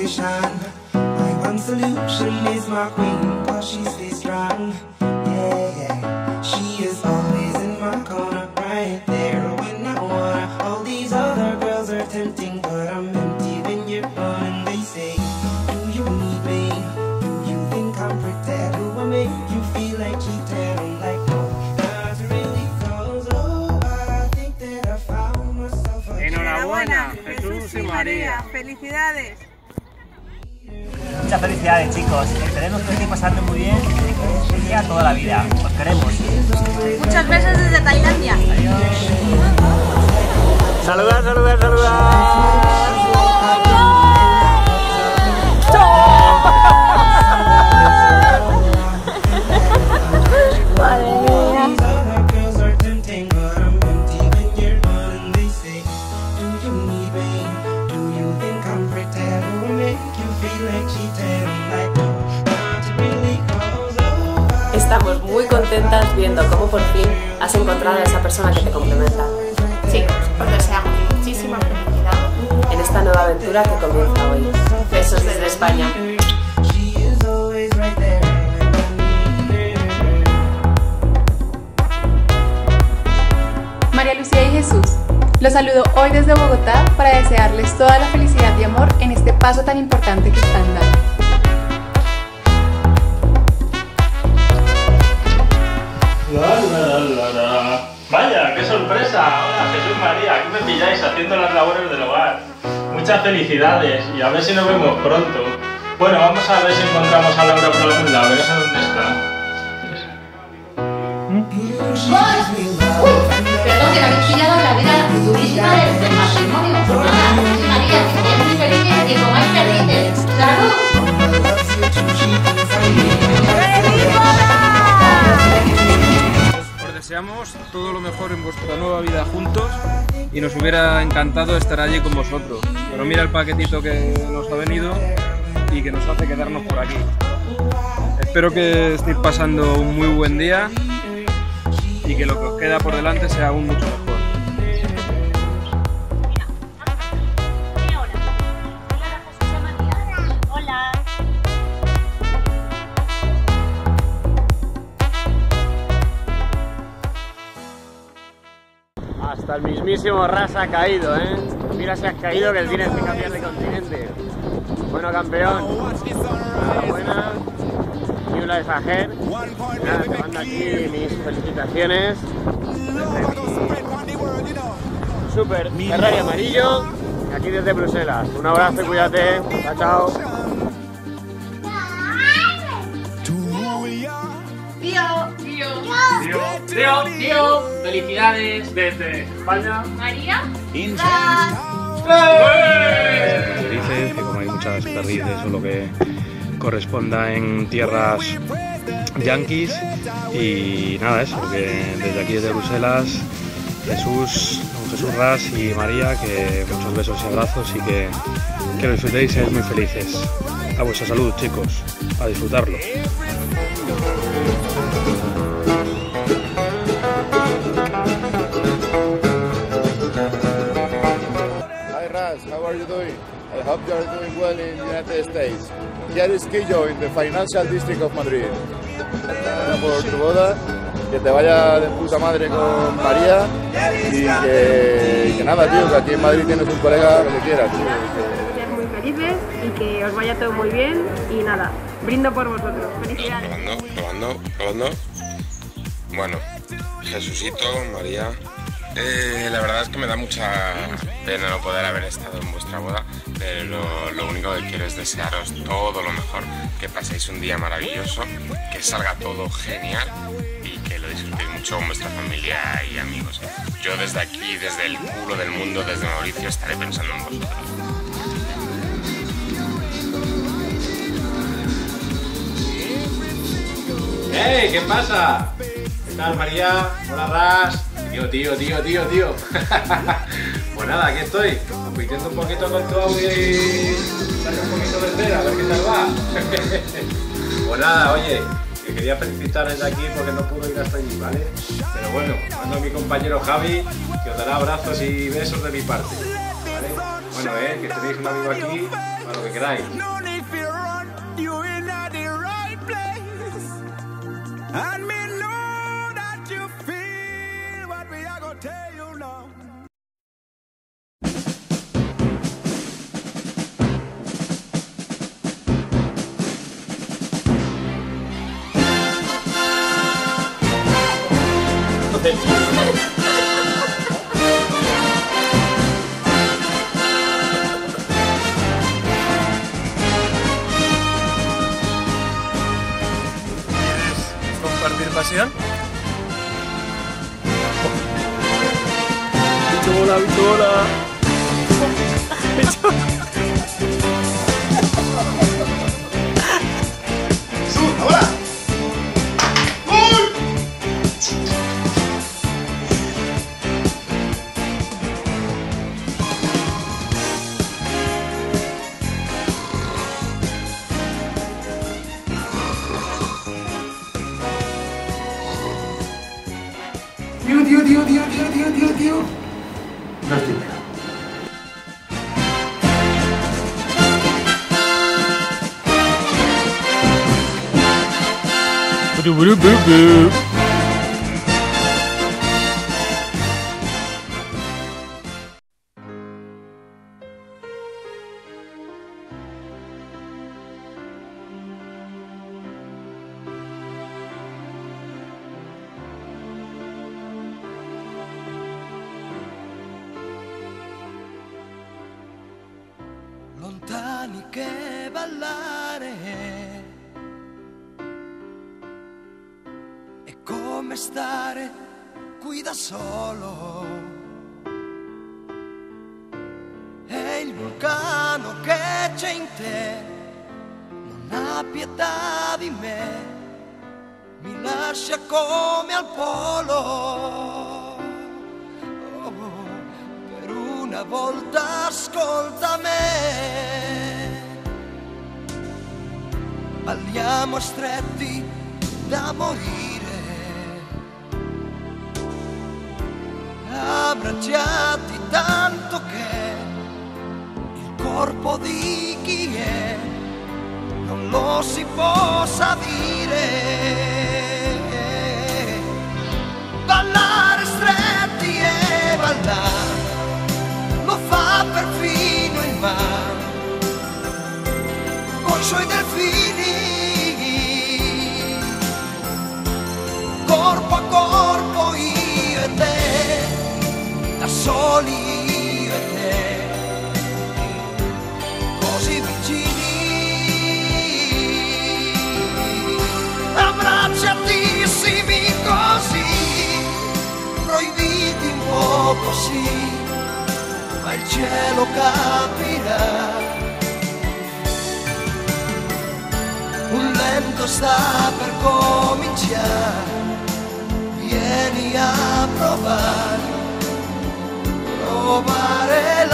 motivation. My one solution is my queen, cause she stays strong. Yeah, yeah. She is always in my corner, right there when I wanna. All these other girls are tempting, but I'm empty when you're gone. And they say, do you need me? Do you think I'm pretend? Do I make you feel like cheating? I'm like, no, not really, cause oh, I think that I found myself a Enhorabuena, Jesús y María. Felicidades. Muchas felicidades, chicos. Esperemos que lo estéis pasando muy bien y que os sea toda la vida. Os queremos. Muchos besos desde Tailandia. Adiós. Saludad, saludad, saludad. Estamos muy contentas viendo cómo por fin has encontrado a esa persona que te complementa. Chicos, os deseamos muchísima felicidad en esta nueva aventura que comienza hoy. Besos desde España. María Lucía y Jesús, los saludo hoy desde Bogotá para desearles toda la felicidad y amor en este paso tan importante que están dando. Vaya, qué sorpresa. Hola, Jesús María, aquí me pilláis haciendo las labores del hogar. Muchas felicidades y a ver si nos vemos pronto. Bueno, vamos a ver si encontramos a Laura por algún lado, a ver dónde está. Perdón, que me habéis pillado la vida durísima del matrimonio. Nada, Jesús María, que seáis muy felices y que comáis perdices. ¡Salud! Deseamos todo lo mejor en vuestra nueva vida juntos y nos hubiera encantado estar allí con vosotros. Pero mira el paquetito que nos ha venido y que nos hace quedarnos por aquí. Espero que estéis pasando un muy buen día y que lo que os queda por delante sea aún mucho mejor. Hasta el mismísimo Ras ha caído, ¿eh? Mira si has caído que tienes que cambiar de continente. Bueno, campeón. Enhorabuena. Y una de Fajer. Nada, te mando aquí mis felicitaciones. Super Ferrari amarillo. Aquí desde Bruselas. Un abrazo y cuídate. Chao, chao. Tío, felicidades desde España. María. Felices, que comáis muchas perdices o lo que corresponda en tierras yanquis. Y nada, eso, que desde aquí desde Bruselas, Jesús Ras y María, que muchos besos y abrazos y que lo disfrutéis y seáis muy felices. A vuestra salud, chicos, a disfrutarlo. How are you doing? I hope you are doing well in the United States. Here is Quillo in the Financial District of Madrid. Por tu boda, que te vaya de puta madre con María y que nada, tío, que aquí en Madrid tienes un colega que le quieras, tío. Que seáis muy felices y que os vaya todo muy bien y nada, brindo por vosotros. Felicidades. Probando. Bueno, Jesucito, María. La verdad es que me da mucha pena no poder haber estado en vuestra boda, pero lo único que quiero es desearos todo lo mejor, que paséis un día maravilloso, que salga todo genial y que lo disfrutéis mucho con vuestra familia y amigos. Yo desde aquí, desde el culo del mundo, desde Mauricio, estaré pensando en vosotros. ¡Hey! ¿Qué pasa? ¿Qué tal, María? Hola, Ras. Tío. Pues nada, aquí estoy, compitiendo un poquito con tu audio y saca un poquito de cera, a ver qué tal va. Pues nada, oye, que quería felicitar desde aquí porque no pudo ir hasta allí, ¿vale? Pero bueno, mando a mi compañero Javi, que os dará abrazos y besos de mi parte, ¿vale? Bueno, que tenéis un amigo aquí para lo que queráis. ¿Compartir pasión? Bichola, bichola. ¡Ahora! Tío. No estoy pegado. Lontani che ballare è come stare qui da solo. E il vulcano che c'è in te non ha pietà di me, mi lascia come al polo. Una volta ascolta me, balliamo stretti da morire, abbracciati tanto che il corpo di chi è non lo si possa dire. Ballare stretti e ballare lo fa perfino il mare coi suoi delfini, corpo a corpo io e te, da soli io e te, così vicini, abbracciatissimi così, proibiti un poco sì, ma il cielo capirà. Un lento sta per cominciare, vieni a provare